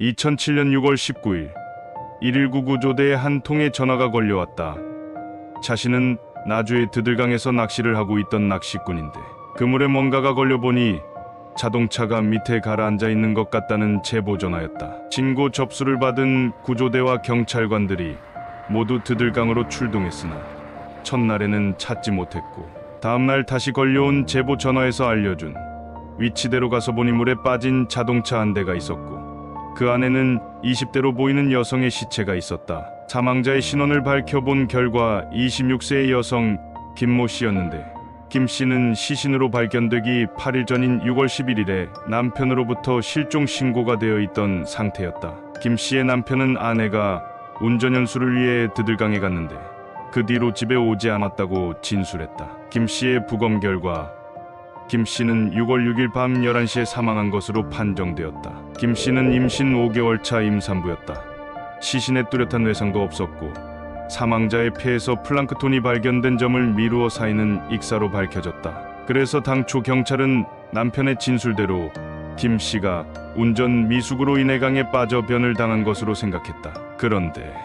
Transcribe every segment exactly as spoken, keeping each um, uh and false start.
이천칠 년 유월 십구일 일일구 구조대에 한 통의 전화가 걸려왔다. 자신은 나주의 드들강에서 낚시를 하고 있던 낚시꾼인데 그물에 뭔가가 걸려보니 자동차가 밑에 가라앉아 있는 것 같다는 제보 전화였다. 신고 접수를 받은 구조대와 경찰관들이 모두 드들강으로 출동했으나 첫날에는 찾지 못했고 다음날 다시 걸려온 제보 전화에서 알려준 위치대로 가서 보니 물에 빠진 자동차 한 대가 있었고 그 안에는 이십 대로 보이는 여성의 시체가 있었다. 사망자의 신원을 밝혀본 결과 이십육 세의 여성 김모 씨였는데 김 씨는 시신으로 발견되기 팔 일 전인 유월 십일일에 남편으로부터 실종 신고가 되어 있던 상태였다. 김 씨의 남편은 아내가 운전 연수를 위해 드들강에 갔는데 그 뒤로 집에 오지 않았다고 진술했다. 김 씨의 부검 결과 김 씨는 유월 육일 밤 열한 시에 사망한 것으로 판정되었다. 김 씨는 임신 오 개월 차 임산부였다. 시신에 뚜렷한 외상도 없었고 사망자의 폐에서 플랑크톤이 발견된 점을 미루어 사인은 익사로 밝혀졌다. 그래서 당초 경찰은 남편의 진술대로 김 씨가 운전 미숙으로 인해 강에 빠져 변을 당한 것으로 생각했다. 그런데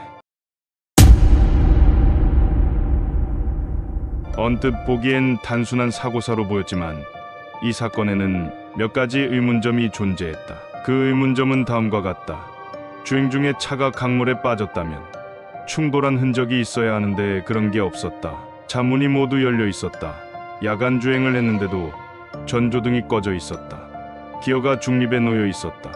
언뜻 보기엔 단순한 사고사로 보였지만 이 사건에는 몇 가지 의문점이 존재했다. 그 의문점은 다음과 같다. 주행 중에 차가 강물에 빠졌다면 충돌한 흔적이 있어야 하는데 그런 게 없었다. 차문이 모두 열려 있었다. 야간 주행을 했는데도 전조등이 꺼져 있었다. 기어가 중립에 놓여 있었다.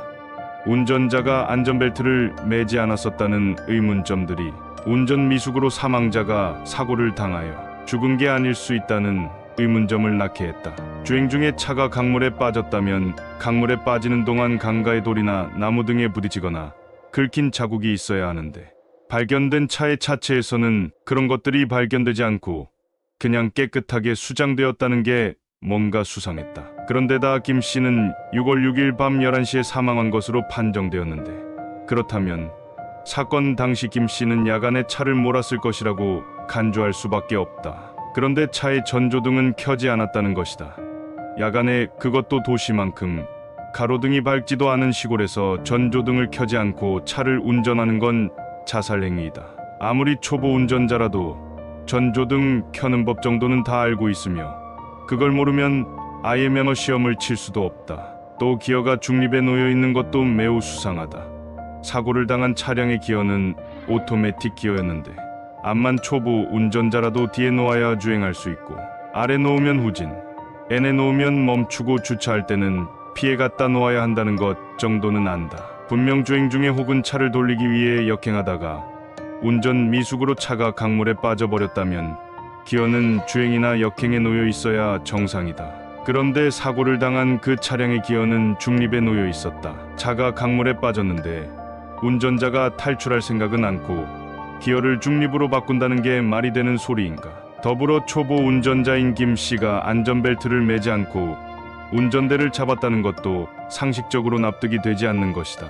운전자가 안전벨트를 매지 않았었다는 의문점들이 운전 미숙으로 사망자가 사고를 당하여 죽은 게 아닐 수 있다는 의문점을 낳게 했다. 주행 중에 차가 강물에 빠졌다면 강물에 빠지는 동안 강가의 돌이나 나무 등에 부딪히거나 긁힌 자국이 있어야 하는데 발견된 차의 차체에서는 그런 것들이 발견되지 않고 그냥 깨끗하게 수장되었다는 게 뭔가 수상했다. 그런데다 김 씨는 유월 육일 밤 열한 시에 사망한 것으로 판정되었는데 그렇다면 사건 당시 김 씨는 야간에 차를 몰았을 것이라고 간주할 수밖에 없다. 그런데 차의 전조등은 켜지 않았다는 것이다. 야간에 그것도 도시만큼 가로등이 밝지도 않은 시골에서 전조등을 켜지 않고 차를 운전하는 건 자살 행위이다. 아무리 초보 운전자라도 전조등 켜는 법 정도는 다 알고 있으며 그걸 모르면 아예 면허 시험을 칠 수도 없다. 또 기어가 중립에 놓여 있는 것도 매우 수상하다. 사고를 당한 차량의 기어는 오토매틱 기어였는데 암만 초보 운전자라도 뒤에 놓아야 주행할 수 있고 아래 놓으면 후진, N에 놓으면 멈추고 주차할 때는 피해 갖다 놓아야 한다는 것 정도는 안다. 분명 주행 중에 혹은 차를 돌리기 위해 역행하다가 운전 미숙으로 차가 강물에 빠져버렸다면 기어는 주행이나 역행에 놓여 있어야 정상이다. 그런데 사고를 당한 그 차량의 기어는 중립에 놓여 있었다. 차가 강물에 빠졌는데 운전자가 탈출할 생각은 않고 기어를 중립으로 바꾼다는 게 말이 되는 소리인가. 더불어 초보 운전자인 김 씨가 안전벨트를 매지 않고 운전대를 잡았다는 것도 상식적으로 납득이 되지 않는 것이다.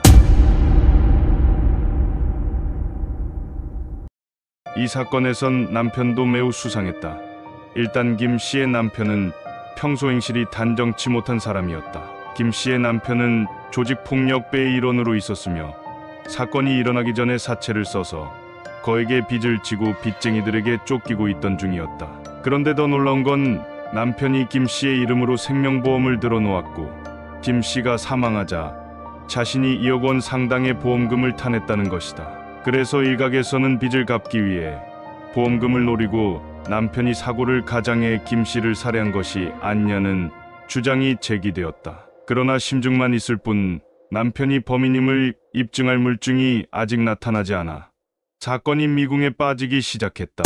이 사건에선 남편도 매우 수상했다. 일단 김 씨의 남편은 평소 행실이 단정치 못한 사람이었다. 김 씨의 남편은 조직폭력배의 일원으로 있었으며 사건이 일어나기 전에 사채를 써서 거액의 빚을 지고 빚쟁이들에게 쫓기고 있던 중이었다. 그런데 더 놀라운 건 남편이 김 씨의 이름으로 생명보험을 들어놓았고 김 씨가 사망하자 자신이 이억 원 상당의 보험금을 타냈다는 것이다. 그래서 일각에서는 빚을 갚기 위해 보험금을 노리고 남편이 사고를 가장해 김 씨를 살해한 것이 아니냐는 주장이 제기되었다. 그러나 심증만 있을 뿐 남편이 범인임을 입증할 물증이 아직 나타나지 않아 사건이 미궁에 빠지기 시작했다.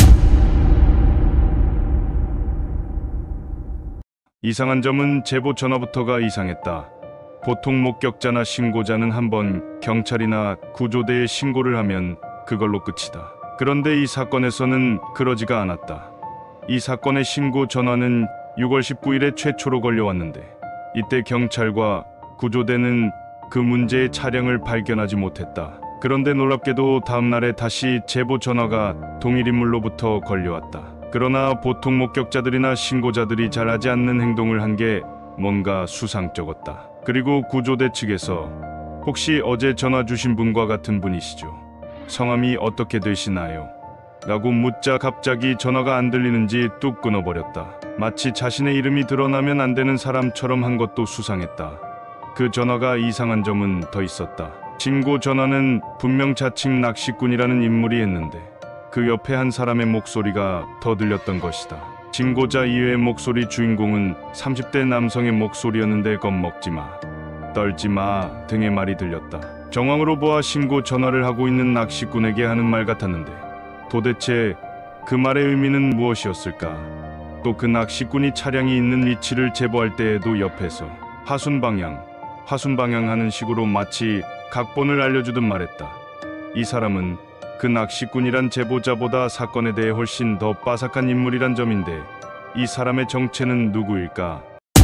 이상한 점은 제보 전화부터가 이상했다. 보통 목격자나 신고자는 한번 경찰이나 구조대에 신고를 하면 그걸로 끝이다. 그런데 이 사건에서는 그러지가 않았다. 이 사건의 신고 전화는 유월 십구일에 최초로 걸려왔는데 이때 경찰과 구조대는 그 문제의 차량을 발견하지 못했다. 그런데 놀랍게도 다음날에 다시 제보 전화가 동일 인물로부터 걸려왔다. 그러나 보통 목격자들이나 신고자들이 잘하지 않는 행동을 한 게 뭔가 수상쩍었다. 그리고 구조대 측에서 혹시 어제 전화 주신 분과 같은 분이시죠? 성함이 어떻게 되시나요? 라고 묻자 갑자기 전화가 안 들리는지 뚝 끊어버렸다. 마치 자신의 이름이 드러나면 안 되는 사람처럼 한 것도 수상했다. 그 전화가 이상한 점은 더 있었다. 신고 전화는 분명 자칭 낚시꾼이라는 인물이 했는데 그 옆에 한 사람의 목소리가 더 들렸던 것이다. 신고자 이외의 목소리 주인공은 삼십 대 남성의 목소리였는데 겁먹지 마, 떨지 마 등의 말이 들렸다. 정황으로 보아 신고 전화를 하고 있는 낚시꾼에게 하는 말 같았는데 도대체 그 말의 의미는 무엇이었을까? 또 그 낚시꾼이 차량이 있는 위치를 제보할 때에도 옆에서 화순 방향, 화순 방향 하는 식으로 마치 각본을 알려주듯 말했다. 이 사람은 그 낚시꾼이란 제보자보다 사건에 대해 훨씬 더 빠삭한 인물이란 점인데 이 사람의 정체는 누구일까?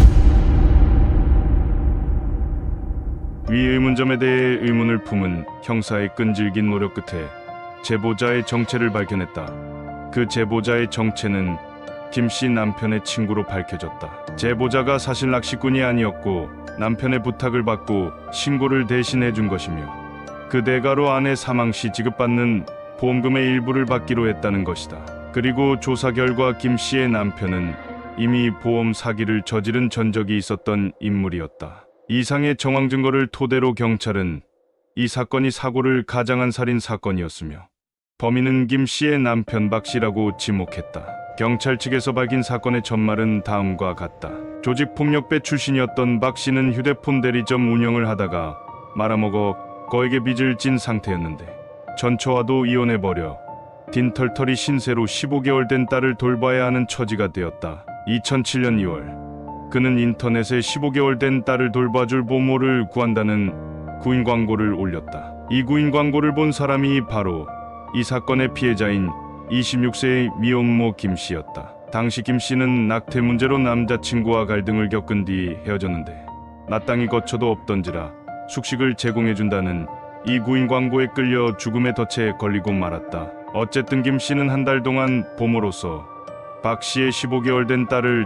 위 의문점에 대해 의문을 품은 형사의 끈질긴 노력 끝에 제보자의 정체를 발견했다. 그 제보자의 정체는 김씨 남편의 친구로 밝혀졌다. 제보자가 사실 낚시꾼이 아니었고 남편의 부탁을 받고 신고를 대신해 준 것이며 그 대가로 아내 사망 시 지급받는 보험금의 일부를 받기로 했다는 것이다. 그리고 조사 결과 김씨의 남편은 이미 보험 사기를 저지른 전적이 있었던 인물이었다. 이상의 정황 증거를 토대로 경찰은 이 사건이 사고를 가장한 살인 사건이었으며 범인은 김씨의 남편 박씨라고 지목했다. 경찰 측에서 밝힌 사건의 전말은 다음과 같다. 조직폭력배 출신이었던 박씨는 휴대폰 대리점 운영을 하다가 말아먹어 거액의 빚을 진 상태였는데 전처와도 이혼해버려 딘털털이 신세로 십오 개월 된 딸을 돌봐야 하는 처지가 되었다. 이천칠 년 이월 그는 인터넷에 십오 개월 된 딸을 돌봐줄 보모를 구한다는 구인 광고를 올렸다. 이 구인 광고를 본 사람이 바로 이 사건의 피해자인 이십육 세의 미혼모 김씨였다. 당시 김씨는 낙태 문제로 남자친구와 갈등을 겪은 뒤 헤어졌는데 마땅히 거처도 없던지라 숙식을 제공해준다는 이 구인 광고에 끌려 죽음의 덫에 걸리고 말았다. 어쨌든 김씨는 한 달 동안 보모로서 박씨의 십오 개월 된 딸을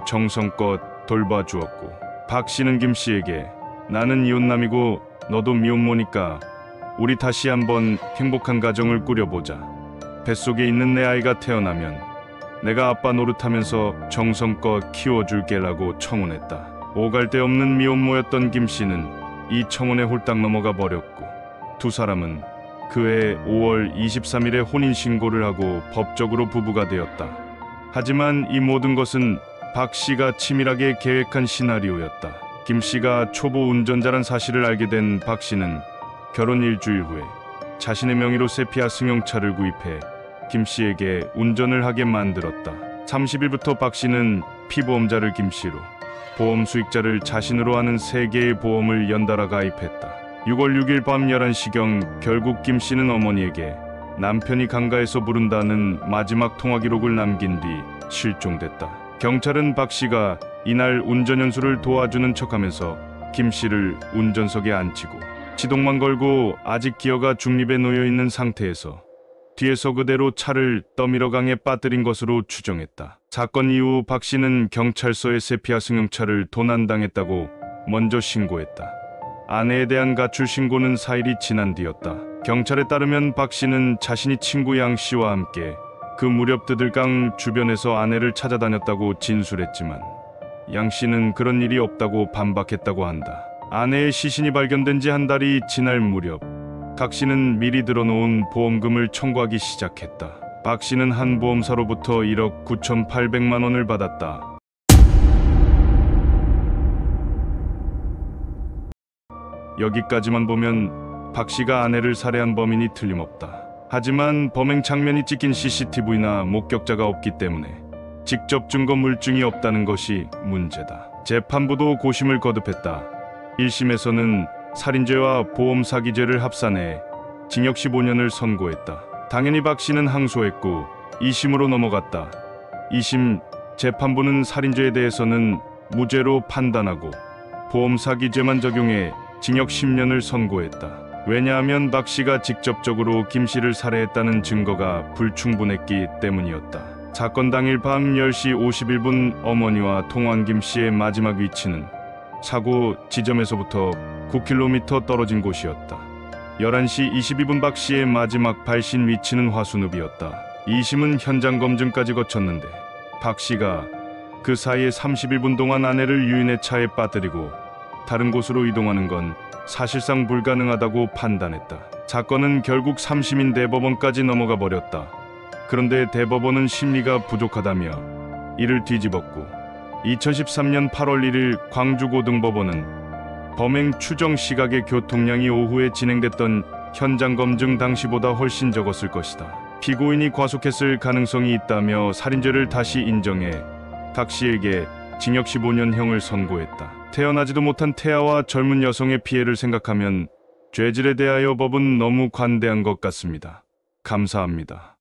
정성껏 돌봐주었고 박씨는 김씨에게 나는 이혼남이고 너도 미혼모니까 우리 다시 한번 행복한 가정을 꾸려보자. 뱃속에 있는 내 아이가 태어나면 내가 아빠 노릇하면서 정성껏 키워줄게라고 청혼했다. 오갈 데 없는 미혼모였던 김씨는 이 청혼에 홀딱 넘어가 버렸고 두 사람은 그해 오월 이십삼일에 혼인신고를 하고 법적으로 부부가 되었다. 하지만 이 모든 것은 박씨가 치밀하게 계획한 시나리오였다. 김씨가 초보 운전자란 사실을 알게 된 박씨는 결혼 일주일 후에 자신의 명의로 세피아 승용차를 구입해 김씨에게 운전을 하게 만들었다. 삼십일부터 박씨는 피보험자를 김씨로, 보험 수익자를 자신으로 하는 세 개의 보험을 연달아 가입했다. 유월 육일 밤 열한 시경 결국 김씨는 어머니에게 남편이 강가에서 부른다는 마지막 통화 기록을 남긴 뒤 실종됐다. 경찰은 박씨가 이날 운전 연수를 도와주는 척하면서 김씨를 운전석에 앉히고 시동만 걸고 아직 기어가 중립에 놓여있는 상태에서 뒤에서 그대로 차를 떠밀어 강에 빠뜨린 것으로 추정했다. 사건 이후 박씨는 경찰서에 세피아 승용차를 도난당했다고 먼저 신고했다. 아내에 대한 가출 신고는 사 일이 지난 뒤였다. 경찰에 따르면 박씨는 자신이 친구 양씨와 함께 그 무렵 드들강 주변에서 아내를 찾아다녔다고 진술했지만 양씨는 그런 일이 없다고 반박했다고 한다. 아내의 시신이 발견된 지 한 달이 지날 무렵 각 씨는 미리 들어놓은 보험금을 청구하기 시작했다. 박 씨는 한 보험사로부터 일억 구천팔백만 원을 받았다. 여기까지만 보면 박 씨가 아내를 살해한 범인이 틀림없다. 하지만 범행 장면이 찍힌 씨씨티비나 목격자가 없기 때문에 직접 증거 물증이 없다는 것이 문제다. 재판부도 고심을 거듭했다. 일 심에서는 살인죄와 보험 사기죄를 합산해 징역 십오 년을 선고했다. 당연히 박 씨는 항소했고 이 심으로 넘어갔다. 이 심 재판부는 살인죄에 대해서는 무죄로 판단하고 보험 사기죄만 적용해 징역 십 년을 선고했다. 왜냐하면 박 씨가 직접적으로 김 씨를 살해했다는 증거가 불충분했기 때문이었다. 사건 당일 밤 열 시 오십일 분 어머니와 통화한 김 씨의 마지막 위치는 사고 지점에서부터 구 킬로미터 떨어진 곳이었다. 열한 시 이십이 분 박 씨의 마지막 발신 위치는 화순읍이었다. 이심은 현장 검증까지 거쳤는데 박 씨가 그 사이에 삼십일 분 동안 아내를 유인의 차에 빠뜨리고 다른 곳으로 이동하는 건 사실상 불가능하다고 판단했다. 사건은 결국 삼심인 대법원까지 넘어가 버렸다. 그런데 대법원은 심리가 부족하다며 이를 뒤집었고 이천십삼 년 팔월 일일 광주고등법원은 범행 추정 시각의 교통량이 오후에 진행됐던 현장 검증 당시보다 훨씬 적었을 것이다. 피고인이 과속했을 가능성이 있다며 살인죄를 다시 인정해 박 씨에게 징역 십오 년형을 선고했다. 태어나지도 못한 태아와 젊은 여성의 피해를 생각하면 죄질에 대하여 법은 너무 관대한 것 같습니다. 감사합니다.